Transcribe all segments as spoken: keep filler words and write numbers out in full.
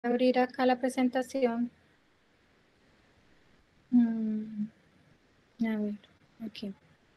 abrir acá la presentación. Mm, a ver, aquí.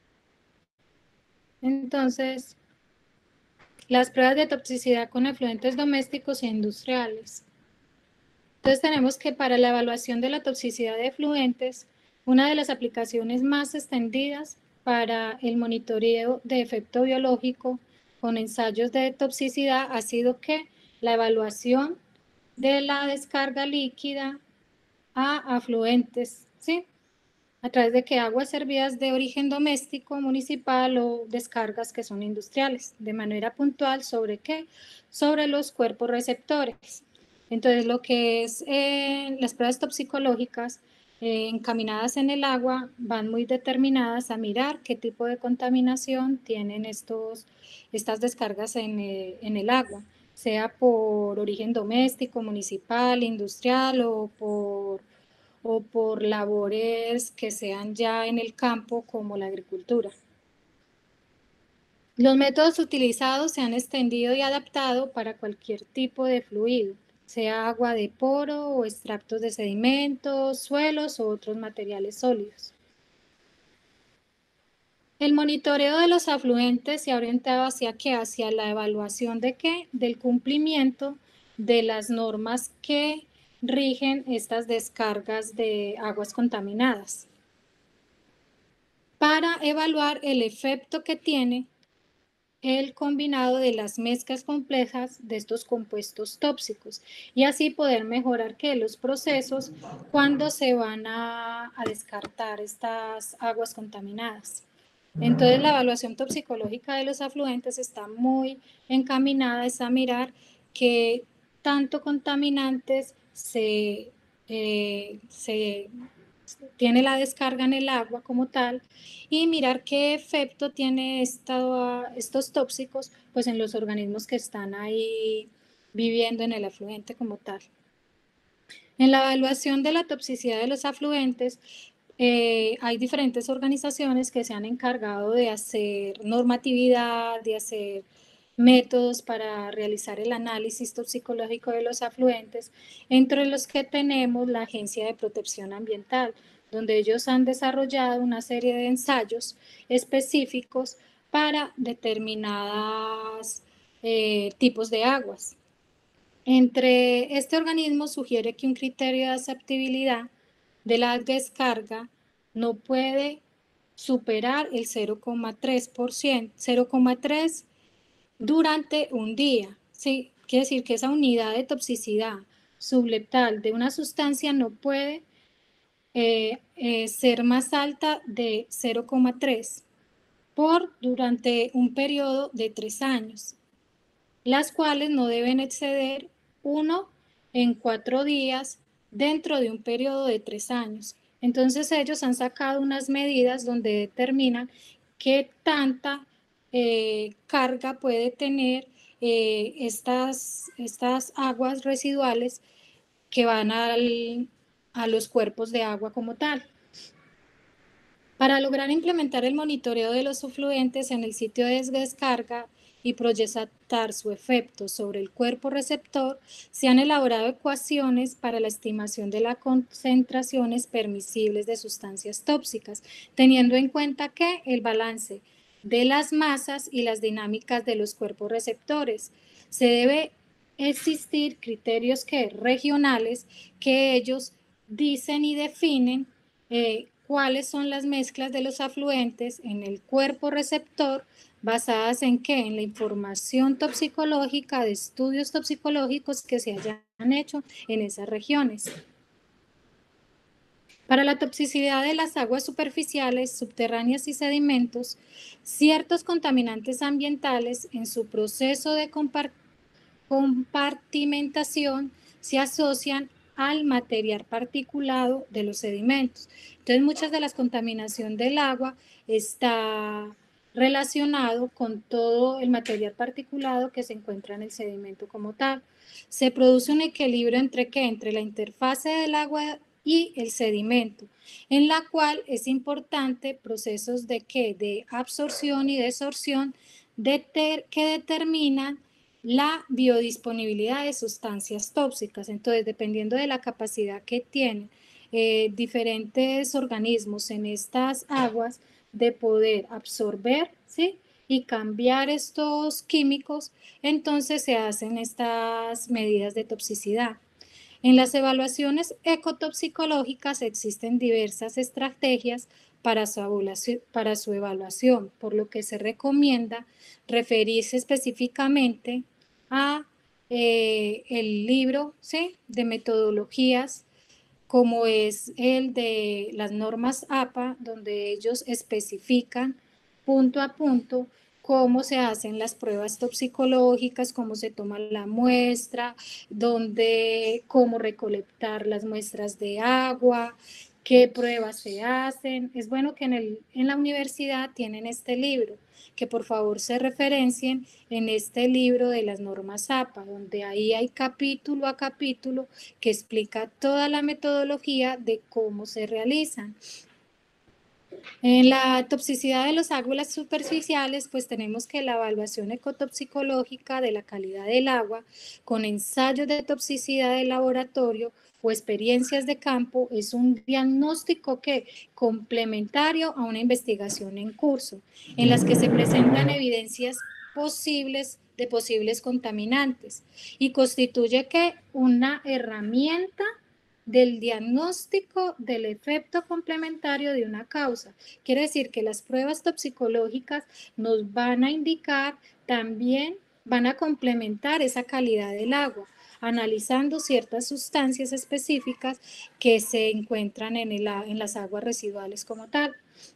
Entonces, las pruebas de toxicidad con efluentes domésticos e industriales. Entonces tenemos que para la evaluación de la toxicidad de efluentes, una de las aplicaciones más extendidas para el monitoreo de efecto biológico con ensayos de toxicidad ha sido que la evaluación de la descarga líquida a afluentes, ¿sí? A través de que aguas servidas de origen doméstico, municipal o descargas que son industriales, de manera puntual sobre qué, sobre los cuerpos receptores. Entonces, lo que es eh, las pruebas toxicológicas eh, encaminadas en el agua van muy determinadas a mirar qué tipo de contaminación tienen estos, estas descargas en, eh, en el agua, sea por origen doméstico, municipal, industrial o por o por labores que sean ya en el campo como la agricultura. Los métodos utilizados se han extendido y adaptado para cualquier tipo de fluido, sea agua de poro o extractos de sedimentos, suelos o otros materiales sólidos. El monitoreo de los afluentes se ha orientado hacia qué, hacia la evaluación de qué, del cumplimiento de las normas que rigen estas descargas de aguas contaminadas, para evaluar el efecto que tiene el combinado de las mezclas complejas de estos compuestos tóxicos y así poder mejorar que los procesos cuando se van a, a descartar estas aguas contaminadas. Entonces la evaluación toxicológica de los afluentes está muy encaminada a mirar que tanto contaminantes se, eh, se tiene la descarga en el agua como tal y mirar qué efecto tiene esta, estos tóxicos pues en los organismos que están ahí viviendo en el afluente como tal. En la evaluación de la toxicidad de los afluentes, eh, hay diferentes organizaciones que se han encargado de hacer normatividad, de hacer métodos para realizar el análisis toxicológico de los afluentes, entre los que tenemos la Agencia de Protección Ambiental, donde ellos han desarrollado una serie de ensayos específicos para determinados eh, tipos de aguas. Entre este organismo sugiere que un criterio de aceptabilidad de la descarga no puede superar el cero coma tres por ciento, cero coma tres durante un día. ¿Sí? Quiere decir que esa unidad de toxicidad subletal de una sustancia no puede eh, eh, ser más alta de cero coma tres por durante un periodo de tres años, las cuales no deben exceder uno en cuatro días dentro de un periodo de tres años. Entonces ellos han sacado unas medidas donde determinan qué tanta eh, carga puede tener eh, estas, estas aguas residuales que van al, a los cuerpos de agua como tal. Para lograr implementar el monitoreo de los afluentes en el sitio de descarga y proyectar su efecto sobre el cuerpo receptor, se han elaborado ecuaciones para la estimación de las concentraciones permisibles de sustancias tóxicas, teniendo en cuenta que el balance de las masas y las dinámicas de los cuerpos receptores. Se debe existir criterios que regionales que ellos dicen y definen eh, cuáles son las mezclas de los afluentes en el cuerpo receptor basadas en qué, en la información toxicológica de estudios toxicológicos que se hayan hecho en esas regiones. Para la toxicidad de las aguas superficiales, subterráneas y sedimentos, ciertos contaminantes ambientales en su proceso de compartimentación se asocian al material particulado de los sedimentos. Entonces, muchas de las contaminación del agua está relacionado con todo el material particulado que se encuentra en el sedimento como tal. Se produce un equilibrio entre qué, entre la interfase del agua y el sedimento, en la cual es importante procesos de qué, de absorción y desorción de ter, que determinan la biodisponibilidad de sustancias tóxicas. Entonces, dependiendo de la capacidad que tienen eh, diferentes organismos en estas aguas de poder absorber, ¿sí?, y cambiar estos químicos, entonces se hacen estas medidas de toxicidad. En las evaluaciones ecotoxicológicas existen diversas estrategias para su, evaluación, para su evaluación, por lo que se recomienda referirse específicamente a eh, el libro, ¿sí?, de metodologías, como es el de las normas A P A, donde ellos especifican punto a punto cómo se hacen las pruebas toxicológicas, cómo se toma la muestra, dónde, cómo recolectar las muestras de agua, qué pruebas se hacen. Es bueno que en, el, en la universidad tienen este libro, que por favor se referencien en este libro de las normas A P A, donde ahí hay capítulo a capítulo que explica toda la metodología de cómo se realizan. En la toxicidad de los aguas superficiales, pues tenemos que la evaluación ecotoxicológica de la calidad del agua con ensayos de toxicidad de laboratorio o experiencias de campo es un diagnóstico que complementario a una investigación en curso, en las que se presentan evidencias posibles de posibles contaminantes y constituye que una herramienta del diagnóstico del efecto complementario de una causa. Quiere decir que las pruebas toxicológicas nos van a indicar también, van a complementar esa calidad del agua, analizando ciertas sustancias específicas que se encuentran en, el, en las aguas residuales como tal.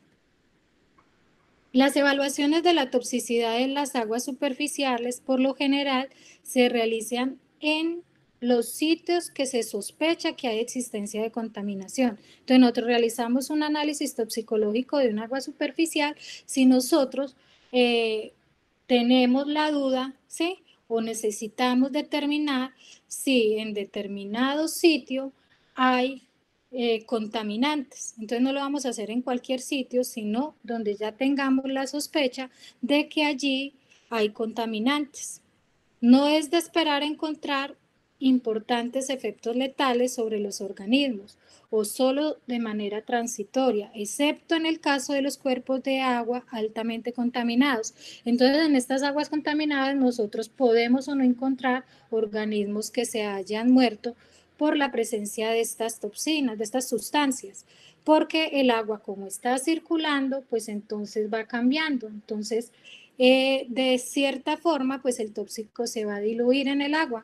Las evaluaciones de la toxicidad en las aguas superficiales, por lo general, se realizan en los sitios que se sospecha que hay existencia de contaminación. Entonces, nosotros realizamos un análisis toxicológico de un agua superficial si nosotros eh, tenemos la duda, ¿sí?, o necesitamos determinar si en determinado sitio hay eh, contaminantes. Entonces no lo vamos a hacer en cualquier sitio, sino donde ya tengamos la sospecha de que allí hay contaminantes. No es de esperar encontrar importantes efectos letales sobre los organismos o solo de manera transitoria, excepto en el caso de los cuerpos de agua altamente contaminados. Entonces, en estas aguas contaminadas nosotros podemos o no encontrar organismos que se hayan muerto por la presencia de estas toxinas, de estas sustancias, porque el agua como está circulando, pues entonces va cambiando. Entonces, eh, de cierta forma, pues el tóxico se va a diluir en el agua.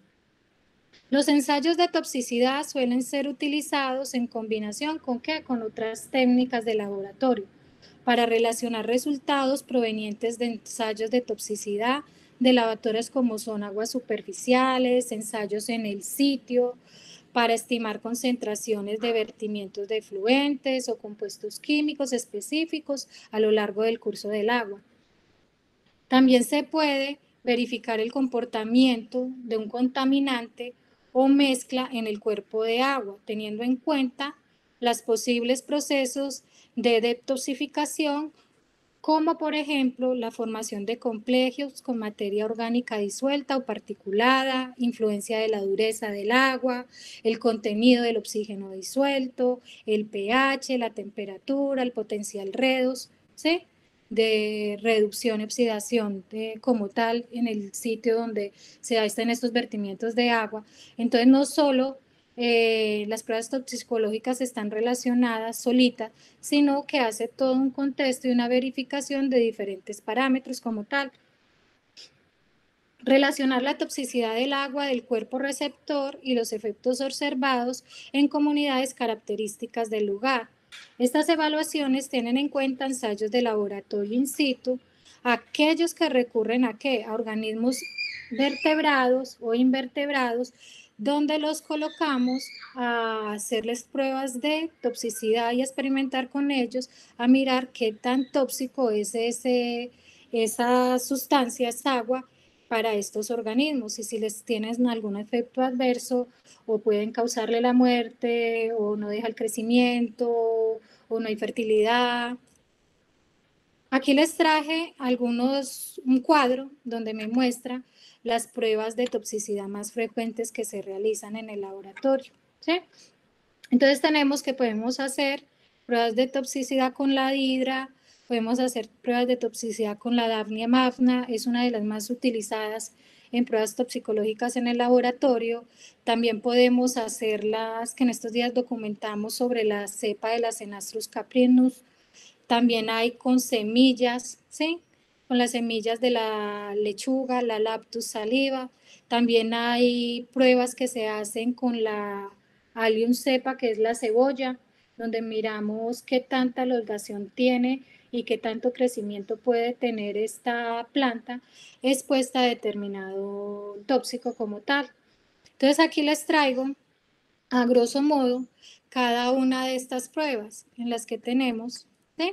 Los ensayos de toxicidad suelen ser utilizados en combinación con, ¿qué?, con otras técnicas de laboratorio para relacionar resultados provenientes de ensayos de toxicidad de laboratorios como son aguas superficiales, ensayos en el sitio, para estimar concentraciones de vertimientos de efluentes o compuestos químicos específicos a lo largo del curso del agua. También se puede verificar el comportamiento de un contaminante o mezcla en el cuerpo de agua, teniendo en cuenta los posibles procesos de detoxificación, como por ejemplo la formación de complejos con materia orgánica disuelta o particulada, influencia de la dureza del agua, el contenido del oxígeno disuelto, el pH, la temperatura, el potencial redox, ¿sí?, de reducción y oxidación de, como tal en el sitio donde se hacen estos vertimientos de agua. Entonces no solo eh, las pruebas toxicológicas están relacionadas solitas, sino que hace todo un contexto y una verificación de diferentes parámetros como tal. Relacionar la toxicidad del agua del cuerpo receptor y los efectos observados en comunidades características del lugar. Estas evaluaciones tienen en cuenta ensayos de laboratorio in situ, aquellos que recurren a qué, a organismos vertebrados o invertebrados, donde los colocamos a hacerles pruebas de toxicidad y a experimentar con ellos, a mirar qué tan tóxico es ese, esa sustancia, esa agua, para estos organismos y si les tienen algún efecto adverso o pueden causarle la muerte o no deja el crecimiento o no hay fertilidad. Aquí les traje algunos, un cuadro donde me muestra las pruebas de toxicidad más frecuentes que se realizan en el laboratorio, ¿sí? Entonces tenemos que podemos hacer pruebas de toxicidad con la hidra, podemos hacer pruebas de toxicidad con la Daphnia magna, es una de las más utilizadas en pruebas toxicológicas en el laboratorio. También podemos hacer las que en estos días documentamos sobre la cepa de la Cenastrus caprinus. También hay con semillas, ¿sí? Con las semillas de la lechuga, la Laptus saliva. También hay pruebas que se hacen con la Allium cepa, que es la cebolla, donde miramos qué tanta elongación tiene y qué tanto crecimiento puede tener esta planta expuesta a determinado tóxico como tal. Entonces aquí les traigo, a grosso modo, cada una de estas pruebas en las que tenemos, ¿sí?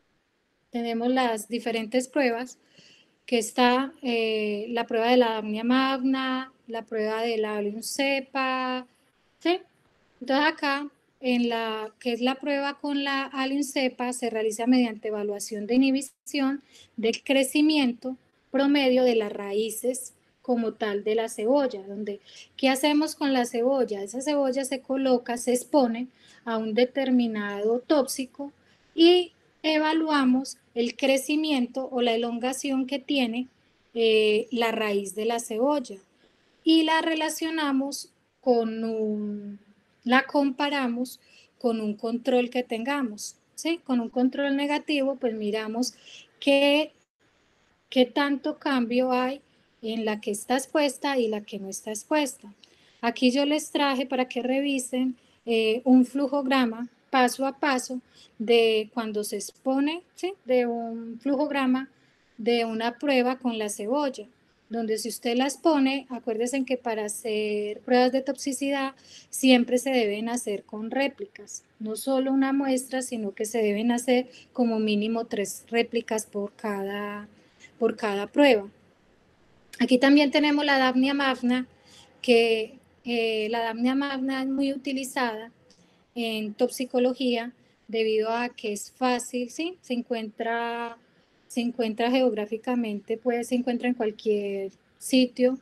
Tenemos las diferentes pruebas, que está eh, la prueba de la Daphnia magna, la prueba de la Allium cepa, ¿sí? Entonces acá, en la que es la prueba con la Allium cepa, se realiza mediante evaluación de inhibición del crecimiento promedio de las raíces como tal de la cebolla, donde, ¿qué hacemos con la cebolla? Esa cebolla se coloca, se expone a un determinado tóxico y evaluamos el crecimiento o la elongación que tiene eh, la raíz de la cebolla y la relacionamos con un, la comparamos con un control que tengamos, ¿sí? Con un control negativo, pues miramos qué, qué tanto cambio hay en la que está expuesta y la que no está expuesta. Aquí yo les traje para que revisen eh, un flujograma paso a paso de cuando se expone, ¿sí? De un flujograma de una prueba con la cebolla, donde si usted las pone, acuérdense que para hacer pruebas de toxicidad siempre se deben hacer con réplicas, no solo una muestra, sino que se deben hacer como mínimo tres réplicas por cada, por cada prueba. Aquí también tenemos la Daphnia magna, que eh, la Daphnia magna es muy utilizada en toxicología debido a que es fácil, ¿sí? Se encuentra, se encuentra geográficamente, pues se encuentra en cualquier sitio,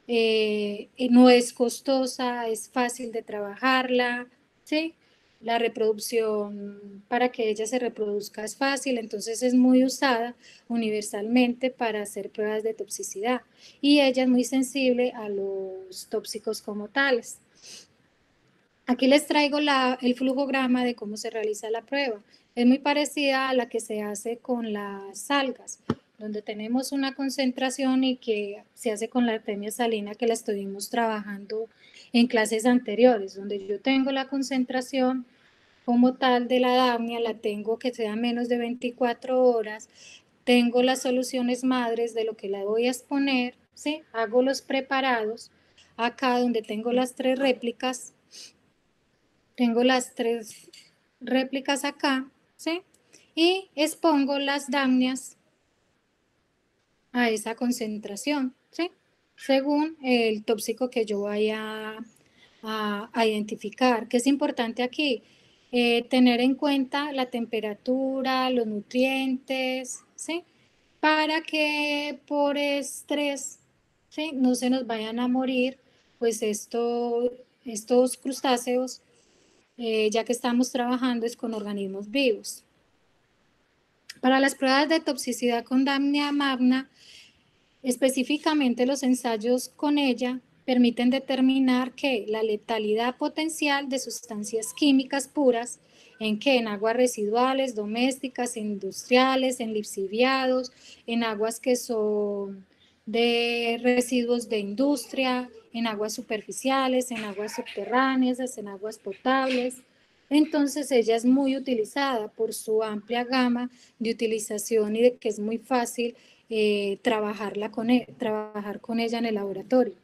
eh, no es costosa, es fácil de trabajarla, ¿sí? La reproducción para que ella se reproduzca es fácil, entonces es muy usada universalmente para hacer pruebas de toxicidad y ella es muy sensible a los tóxicos como tales. Aquí les traigo la, el flujograma de cómo se realiza la prueba. Es muy parecida a la que se hace con las algas, donde tenemos una concentración y que se hace con la artemia salina que la estuvimos trabajando en clases anteriores, donde yo tengo la concentración como tal de la Daphnia, la tengo que sea menos de veinticuatro horas, tengo las soluciones madres de lo que la voy a exponer, ¿sí? Hago los preparados, acá donde tengo las tres réplicas, tengo las tres réplicas acá, ¿sí? Y expongo las damnias a esa concentración, ¿sí? Según el tóxico que yo vaya a, a identificar. ¿Qué es importante aquí? Eh, tener en cuenta la temperatura, los nutrientes, ¿sí? Para que por estrés, ¿sí? No se nos vayan a morir, pues esto, estos crustáceos, eh, ya que estamos trabajando es con organismos vivos. Para las pruebas de toxicidad con Daphnia magna, específicamente los ensayos con ella permiten determinar que la letalidad potencial de sustancias químicas puras, en que en aguas residuales, domésticas, industriales, en lixiviados, en aguas que son de residuos de industria, en aguas superficiales, en aguas subterráneas, en aguas potables. Entonces ella es muy utilizada por su amplia gama de utilización y de que es muy fácil eh, trabajarla con e trabajar con ella en el laboratorio.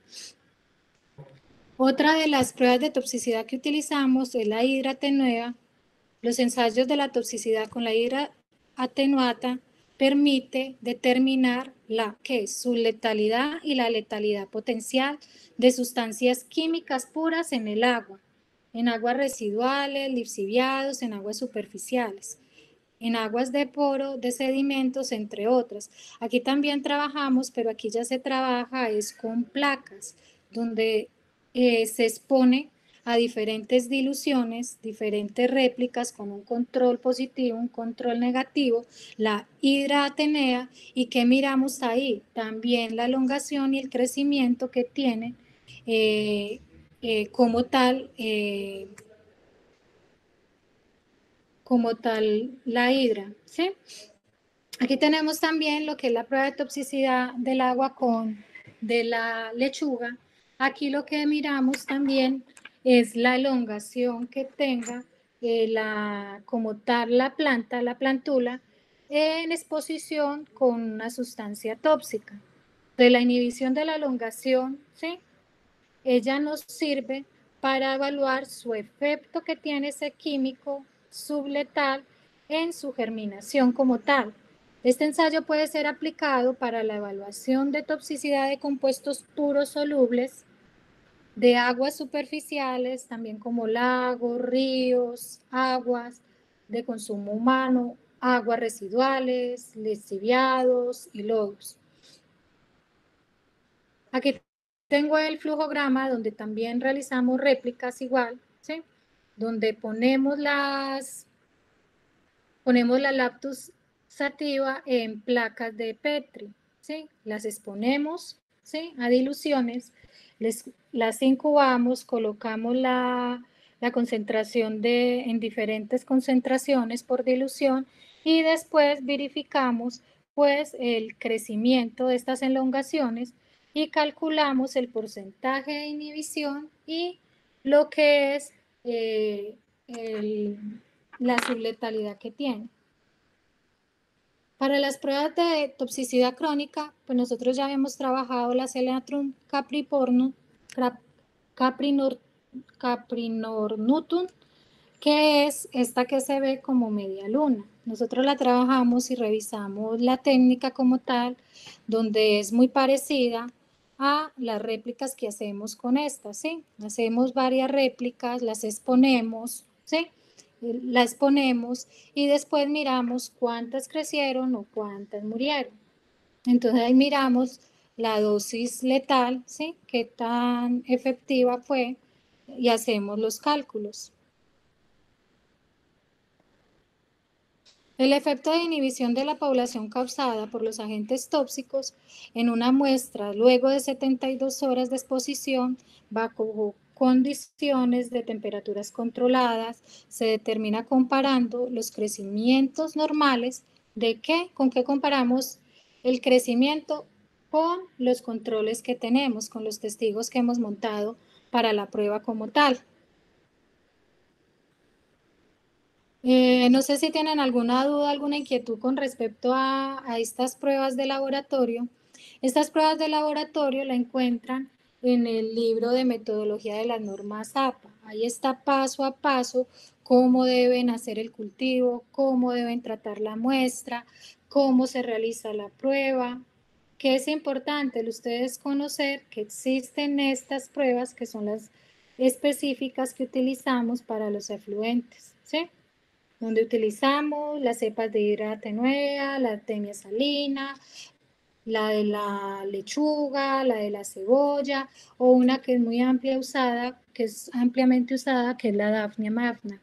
Otra de las pruebas de toxicidad que utilizamos es la hidra atenuada. Los ensayos de la toxicidad con la hidra atenuada permite determinar la que es su letalidad y la letalidad potencial de sustancias químicas puras en el agua, en aguas residuales, lixiviados, en aguas superficiales. en aguas de poro, de sedimentos, entre otras. Aquí también trabajamos, pero aquí ya se trabaja es con placas, donde eh, se expone a diferentes diluciones, diferentes réplicas con un control positivo, un control negativo, la hidra atenea, y que miramos ahí también la elongación y el crecimiento que tiene eh, eh, como tal eh, como tal la hidra, ¿sí? Aquí tenemos también lo que es la prueba de toxicidad del agua con de la lechuga. Aquí lo que miramos también es la elongación que tenga eh, la, como tal la planta, la plantula, en exposición con una sustancia tóxica. De la inhibición de la elongación, ¿sí? Ella nos sirve para evaluar su efecto que tiene ese químico subletal en su germinación como tal. Este ensayo puede ser aplicado para la evaluación de toxicidad de compuestos puros solubles, de aguas superficiales, también como lagos, ríos, aguas de consumo humano, aguas residuales, lixiviados y lodos. Aquí tengo el flujograma donde también realizamos réplicas igual, ¿sí? Donde ponemos las, ponemos la Lactus sativa en placas de Petri, ¿sí? Las exponemos, ¿sí? A diluciones, les, las incubamos, colocamos la, la concentración de, en diferentes concentraciones por dilución y después verificamos pues el crecimiento de estas elongaciones y calculamos el porcentaje de inhibición y lo que es eh, el, la subletalidad que tiene. Para las pruebas de toxicidad crónica, pues nosotros ya habíamos trabajado la Selatrum capricornum, caprinor, caprinornutum, que es esta que se ve como media luna. Nosotros la trabajamos y revisamos la técnica como tal, donde es muy parecida a las réplicas que hacemos con esta, ¿sí? Hacemos varias réplicas, las exponemos, ¿sí? La exponemos y después miramos cuántas crecieron o cuántas murieron. Entonces ahí miramos la dosis letal, ¿sí? Qué tan efectiva fue y hacemos los cálculos. El efecto de inhibición de la población causada por los agentes tóxicos en una muestra luego de setenta y dos horas de exposición bajo condiciones de temperaturas controladas se determina comparando los crecimientos normales de qué, con qué comparamos el crecimiento con los controles que tenemos, con los testigos que hemos montado para la prueba como tal. Eh, no sé si tienen alguna duda, alguna inquietud con respecto a, a estas pruebas de laboratorio. Estas pruebas de laboratorio la encuentran en el libro de metodología de las normas A P A. Ahí está paso a paso cómo deben hacer el cultivo, cómo deben tratar la muestra, cómo se realiza la prueba. Que es importante el ustedes conocer que existen estas pruebas que son las específicas que utilizamos para los efluentes, ¿sí? Donde utilizamos las cepas de hidra atenuea, la artemia salina, la de la lechuga, la de la cebolla, o una que es muy amplia usada, que es ampliamente usada, que es la Daphnia magna.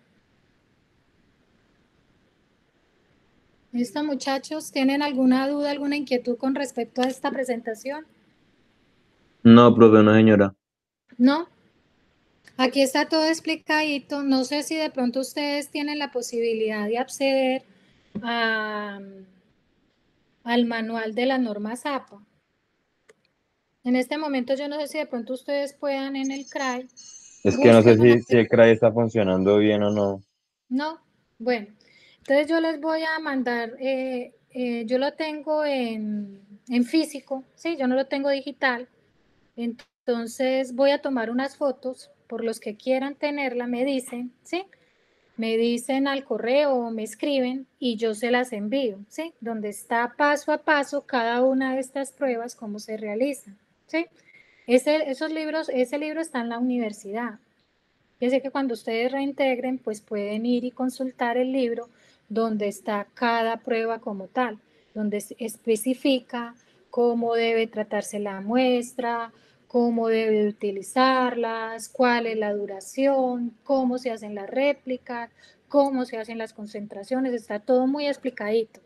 ¿Listo, muchachos? ¿Tienen alguna duda, alguna inquietud con respecto a esta presentación? No, profe, no, señora. ¿No? Aquí está todo explicadito. No sé si de pronto ustedes tienen la posibilidad de acceder a, al manual de las normas A P A. En este momento yo no sé si de pronto ustedes puedan en el C R A I, Es que no sé búsquenlo, si, si el C R A I está funcionando bien o no. ¿no? Bueno, entonces yo les voy a mandar, eh, eh, yo lo tengo en, en físico, ¿sí? Yo no lo tengo digital, entonces voy a tomar unas fotos, por los que quieran tenerla me dicen, ¿sí? Me dicen al correo o me escriben y yo se las envío, ¿sí? Donde está paso a paso cada una de estas pruebas, cómo se realizan, ¿sí? Ese, esos libros, ese libro está en la universidad. Yo sé que cuando ustedes reintegren, pues pueden ir y consultar el libro donde está cada prueba como tal, donde se especifica cómo debe tratarse la muestra, cómo debe utilizarlas, cuál es la duración, cómo se hacen las réplicas, cómo se hacen las concentraciones, está todo muy explicadito.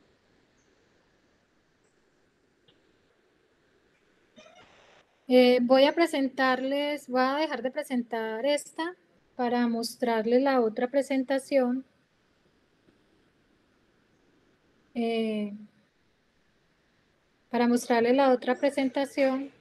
Eh, voy a presentarles, voy a dejar de presentar esta para mostrarles la otra presentación. Eh, para mostrarles la otra presentación